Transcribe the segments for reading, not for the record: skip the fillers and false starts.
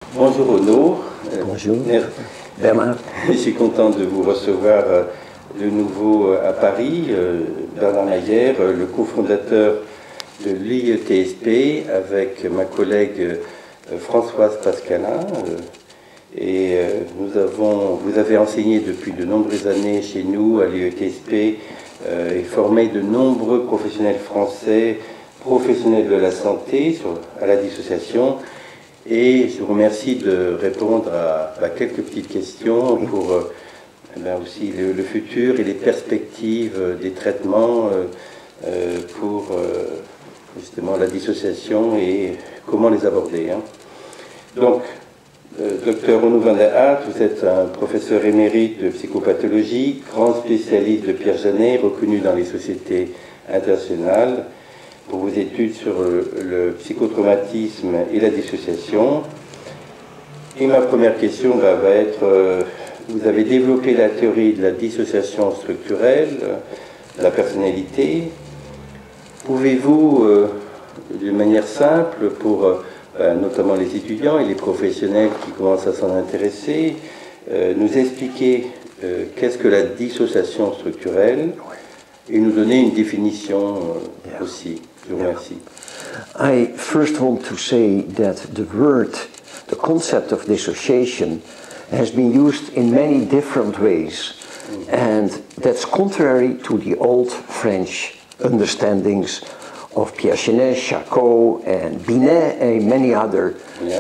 Bonjour Renaud. Bonjour Bernard. Je suis content de vous recevoir de nouveau à Paris. Bernard Mayer, le cofondateur de l'IETSP, avec ma collègue Françoise Pascalin. Vous avez enseigné depuis de nombreuses années chez nous à l'IETSP et formé de nombreux professionnels français, professionnels de la santé à la dissociation. Et je vous remercie de répondre à quelques petites questions pour aussi le futur et les perspectives des traitements pour justement la dissociation et comment les aborder. Donc, Dr Renaud van der Hart, vous êtes un professeur émérite de psychopathologie, grand spécialiste de Pierre Janet, reconnu dans les sociétés internationales pour vos études sur le psychotraumatisme et la dissociation. Et ma première question va être, vous avez développé la théorie de la dissociation structurelle, de la personnalité. Pouvez-vous, d'une manière simple, pour notamment les étudiants et les professionnels qui commencent à s'en intéresser, nous expliquer qu'est-ce que la dissociation structurelle et nous donner une définition aussi. Je vous remercie. I first want to say that the concept of dissociation has been used in many different ways, and that's contrary to the old French understandings of Pierre Janet, Charcot, and Binet, and many other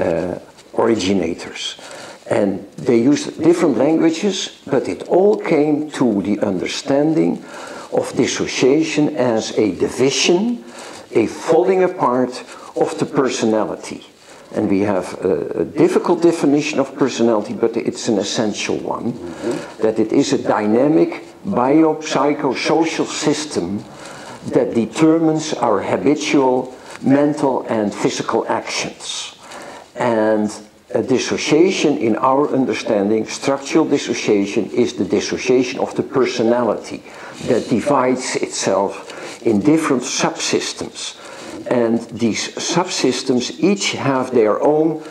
originators. And they used different languages, but it all came to the understanding of dissociation as a division, a falling apart of the personality. And we have a difficult definition of personality, but it's an essential one, that it is a dynamic biopsychosocial system that determines our habitual mental and physical actions. And a dissociation, in our understanding, structural dissociation, is the dissociation of the personality that divides itself in different subsystems. And these subsystems each have their own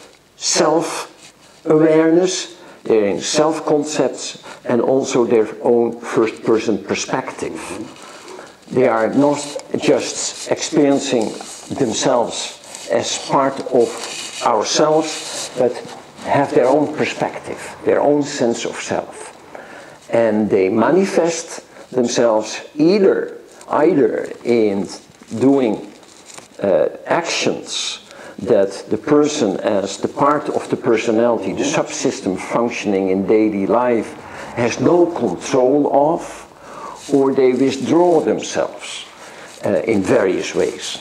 self-awareness, their own self-concepts, and also their own first-person perspective. They are not just experiencing themselves as part of ourselves, but have their own perspective, their own sense of self. And they manifest themselves either in doing actions that the person, as the part of the personality, the subsystem functioning in daily life, has no control of, or they withdraw themselves in various ways.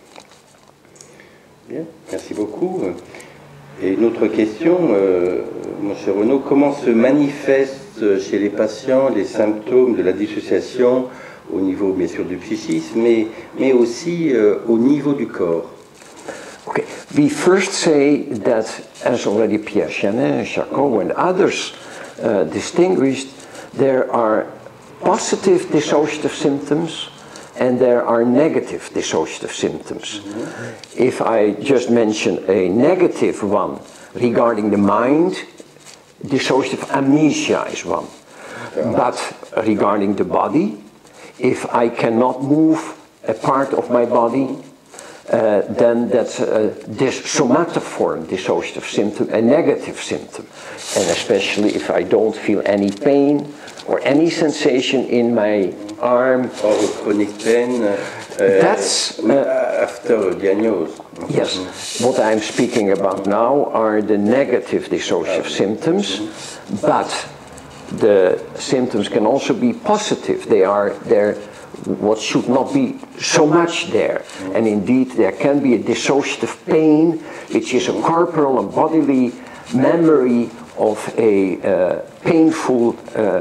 Bien, merci beaucoup. Et une autre question, mon cher Renaud, comment se manifestent chez les patients les symptômes de la dissociation au niveau bien sûr du psychisme, mais aussi au niveau du corps? Okay, we first say that, as already Pierre Janet, Charcot, and others distinguished, there are positive dissociative symptoms and there are negative dissociative symptoms. If I just mention a negative one regarding the mind, dissociative amnesia is one. But regarding the body, if I cannot move a part of my body, then that's this somatoform dissociative symptom, a negative symptom. And especially if I don't feel any pain or any sensation in my arm. Or chronic pain that's after diagnosis. Yes, what I'm speaking about now are the negative dissociative symptoms, but the symptoms can also be positive. They are there, what should not be so much there. And indeed, there can be a dissociative pain, which is a corporal and bodily memory of a painful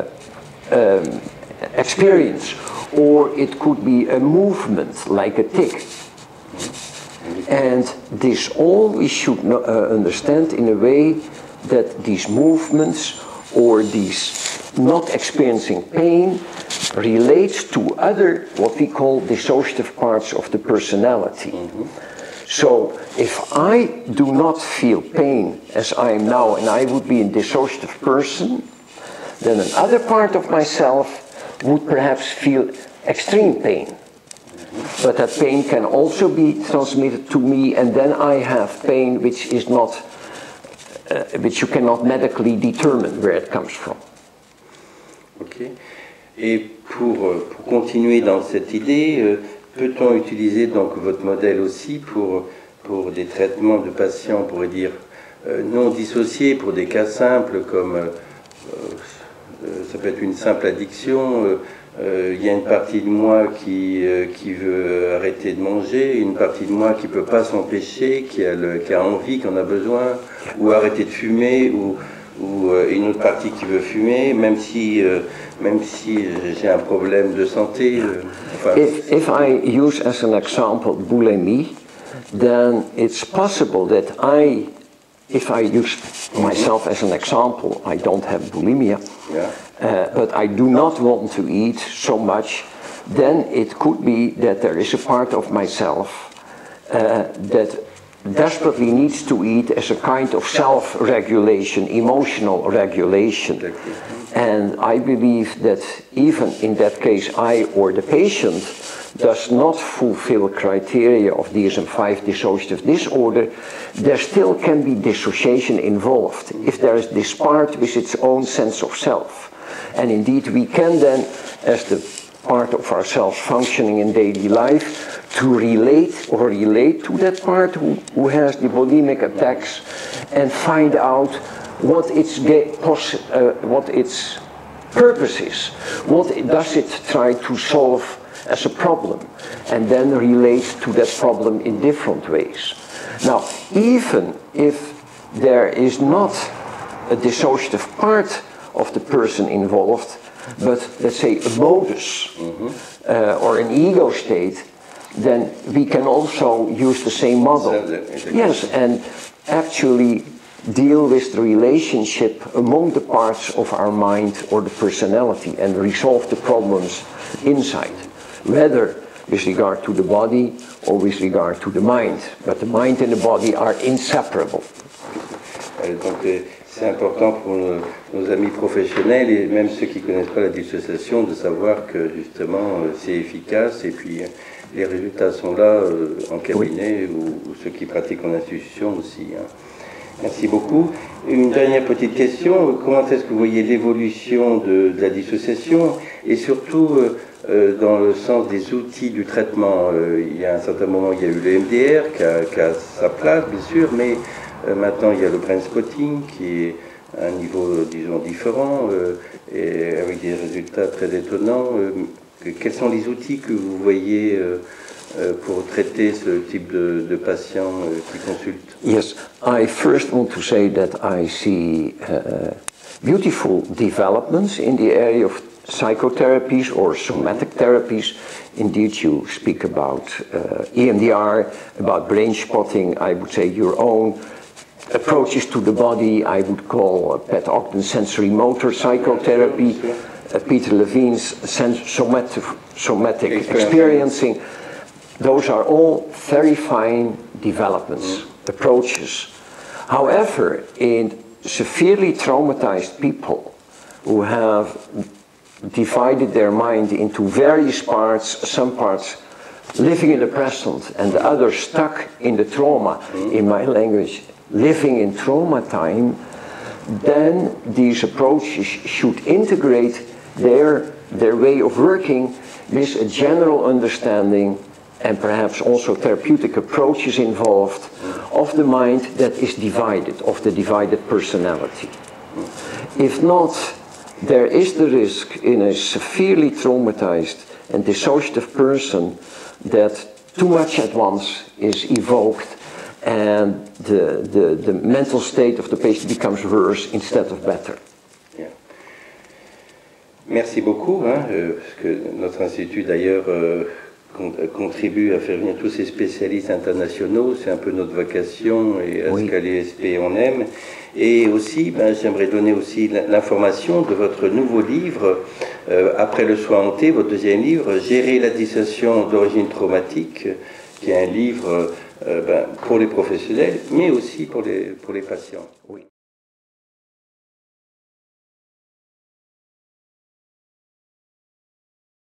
experience. Or it could be a movement, like a tic. And this all we should understand in a way that these movements or these not experiencing pain relates to other, what we call dissociative parts of the personality. So if I do not feel pain as I am now, and I would be a dissociative person, then another part of myself would perhaps feel extreme pain. But that pain can also be transmitted to me, and then I have pain which is not, which you cannot medically determine where it comes from. Ok. Et pour continuer dans cette idée, peut-on utiliser donc votre modèle aussi pour des traitements de patients, on pourrait dire, non dissociés, pour des cas simples comme ça peut être une simple addiction, il y a une partie de moi qui veut arrêter de manger, une partie de moi qui ne peut pas s'empêcher, qui a envie, qui en a besoin, ou arrêter de fumer, ou une autre partie qui veut fumer, même si j'ai un problème de santé. If I use as an example bulimia, then it's possible that if I use myself as an example, I don't have bulimia, but I do not want to eat so much, then it could be that there is a part of myself that desperately needs to eat as a kind of self-regulation, emotional regulation. And I believe that even in that case, I or the patient does not fulfill criteria of DSM-5 dissociative disorder, there still can be dissociation involved if there is this part with its own sense of self. And indeed we can then, as the part of ourselves functioning in daily life, to relate to that part who has the bulimic attacks and find out what its purpose is, what does it try to solve as a problem, and then relate to that problem in different ways. Now, even if there is not a dissociative part of the person involved, but let's say a modus or an ego state, then we can also use the same model. Yes, and actually deal with the relationship among the parts of our mind or the personality and resolve the problems inside, whether with regard to the body or with regard to the mind. But the mind and the body are inseparable. Donc c'est important pour nos amis professionnels et même ceux qui ne connaissent pas la dissociation de savoir que justement c'est efficace et puis les résultats sont là en cabinet ou ceux qui pratiquent en institution aussi. Hein. Merci beaucoup. Une dernière petite question, comment est-ce que vous voyez l'évolution de la dissociation et surtout dans le sens des outils du traitement? Il y a un certain moment, il y a eu le MDR qui a sa place bien sûr, mais maintenant il y a le brain spotting qui est à un niveau disons différent et avec des résultats très étonnants. Quels sont les outils que vous voyez pour traiter ce type de patients qui consultent? Yes, I first want to say that I see beautiful developments in the area of psychotherapies or somatic therapies. Indeed, you speak about EMDR, about brain spotting, I would say your own approaches to the body, I would call Pat Ogden sensory motor psychotherapy, Peter Levine's somatic experiencing. Those are all very fine developments, approaches. However, in severely traumatized people who have divided their mind into various parts, some parts living in the present and the others stuck in the trauma, in my language, living in trauma time, then these approaches should integrate their way of working with a general understanding and perhaps also therapeutic approaches involved of the mind that is divided, of the divided personality. If not, there is the risk in a severely traumatized and dissociative person that too much at once is evoked and the mental state of the patient becomes worse instead of better. Yeah. Merci beaucoup, parce que notre institut d'ailleurs contribue à faire venir tous ces spécialistes internationaux, c'est un peu notre vocation et à ce qu'à l'ESP on aime. Et aussi, j'aimerais donner aussi l'information de votre nouveau livre, Après le soin hanté, votre deuxième livre, Gérer la dissociation d'origine traumatique, qui est un livre pour les professionnels, mais aussi pour les patients. Oui.